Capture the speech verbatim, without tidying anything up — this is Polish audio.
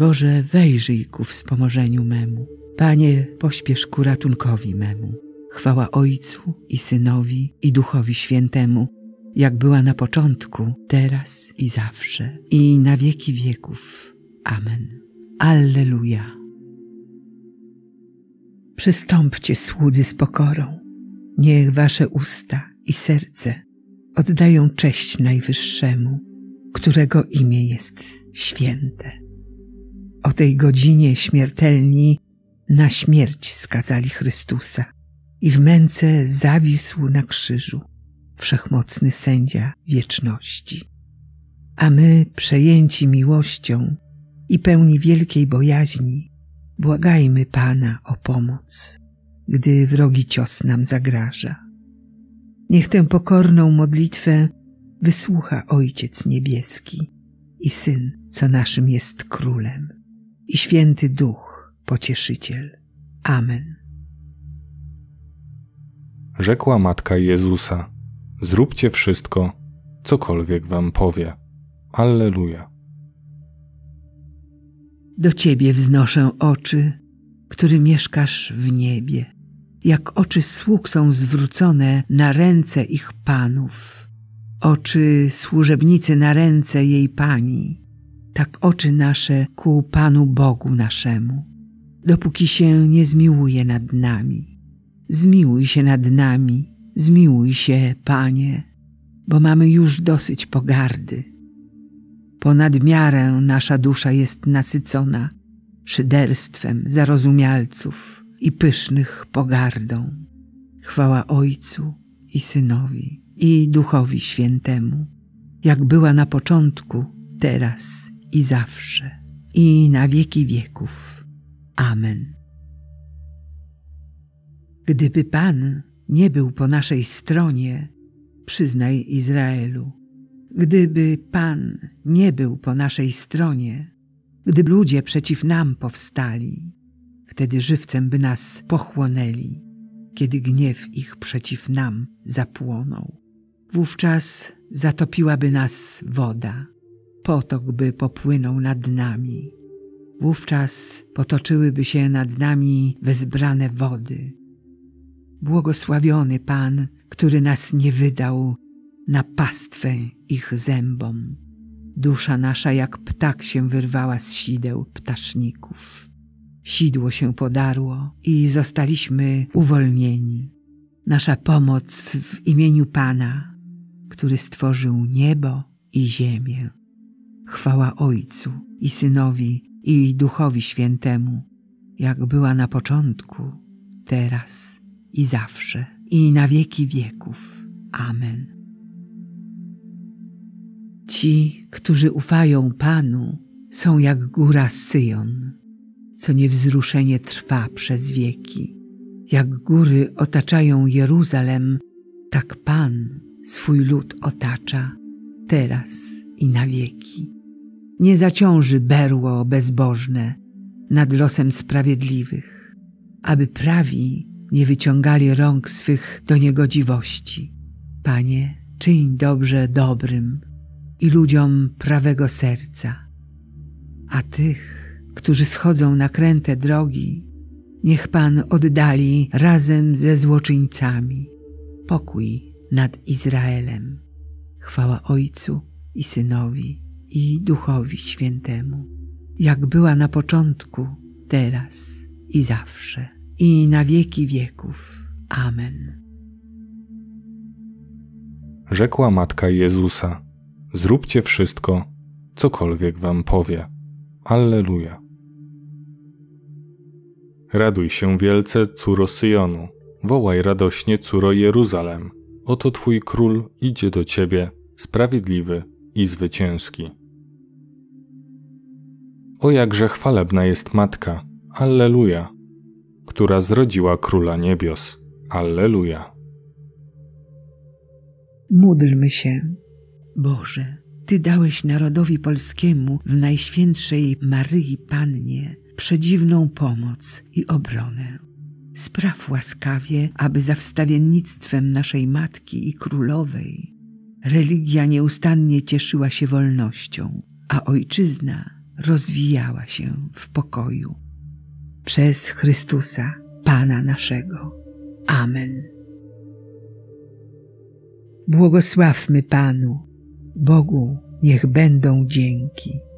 Boże, wejrzyj ku wspomożeniu memu. Panie, pośpiesz ku ratunkowi memu. Chwała Ojcu i Synowi i Duchowi Świętemu, jak była na początku, teraz i zawsze, i na wieki wieków. Amen. Alleluja. Przystąpcie, słudzy, z pokorą. Niech wasze usta i serce oddają cześć Najwyższemu, którego imię jest święte. O tej godzinie śmiertelni na śmierć skazali Chrystusa i w męce zawisł na krzyżu wszechmocny sędzia wieczności. A my, przejęci miłością i pełni wielkiej bojaźni, błagajmy Pana o pomoc, gdy wrogi cios nam zagraża. Niech tę pokorną modlitwę wysłucha Ojciec Niebieski i Syn, co naszym jest Królem, i Święty Duch, Pocieszyciel. Amen. Rzekła Matka Jezusa: zróbcie wszystko, cokolwiek wam powie. Alleluja. Do Ciebie wznoszę oczy, który mieszkasz w niebie. Jak oczy sług są zwrócone na ręce ich panów, oczy służebnicy na ręce jej Pani, tak oczy nasze ku Panu Bogu naszemu, dopóki się nie zmiłuje nad nami. Zmiłuj się nad nami, zmiłuj się, Panie, bo mamy już dosyć pogardy. Ponad miarę nasza dusza jest nasycona szyderstwem zarozumialców i pysznych pogardą. Chwała Ojcu i Synowi i Duchowi Świętemu, jak była na początku, teraz i zawsze, i na wieki wieków. Amen. Gdyby Pan nie był po naszej stronie, przyznaj Izraelu, gdyby Pan nie był po naszej stronie, gdyby ludzie przeciw nam powstali, wtedy żywcem by nas pochłonęli, kiedy gniew ich przeciw nam zapłonął. Wówczas zatopiłaby nas woda, potok by popłynął nad nami. Wówczas potoczyłyby się nad nami wezbrane wody. Błogosławiony Pan, który nas nie wydał na pastwę ich zębom. Dusza nasza jak ptak się wyrwała z sideł ptaszników. Sidło się podarło i zostaliśmy uwolnieni. Nasza pomoc w imieniu Pana, który stworzył niebo i ziemię. Chwała Ojcu i Synowi i Duchowi Świętemu, jak była na początku, teraz i zawsze, i na wieki wieków. Amen. Ci, którzy ufają Panu, są jak góra Syjon, co niewzruszenie trwa przez wieki. Jak góry otaczają Jeruzalem, tak Pan swój lud otacza, teraz i na wieki. Nie zaciąży berło bezbożne nad losem sprawiedliwych, aby prawi nie wyciągali rąk swych do niegodziwości. Panie, czyń dobrze dobrym i ludziom prawego serca, a tych, którzy schodzą na kręte drogi, niech Pan oddali razem ze złoczyńcami. Pokój nad Izraelem. Chwała Ojcu i Synowi i Duchowi Świętemu, jak była na początku, teraz i zawsze, i na wieki wieków. Amen. Rzekła Matka Jezusa: zróbcie wszystko, cokolwiek wam powie. Alleluja. Raduj się wielce, córo Syjonu, wołaj radośnie, córo Jeruzalem. Oto Twój Król idzie do Ciebie, sprawiedliwy i zwycięski. O jakże chwalebna jest Matka, Alleluja, która zrodziła Króla Niebios. Alleluja. Módlmy się. Boże, Ty dałeś narodowi polskiemu w Najświętszej Maryi Pannie przedziwną pomoc i obronę. Spraw łaskawie, aby za wstawiennictwem naszej Matki i Królowej religia nieustannie cieszyła się wolnością, a Ojczyzna rozwijała się w pokoju. Przez Chrystusa, Pana naszego. Amen. Błogosławmy Panu, Bogu niech będą dzięki.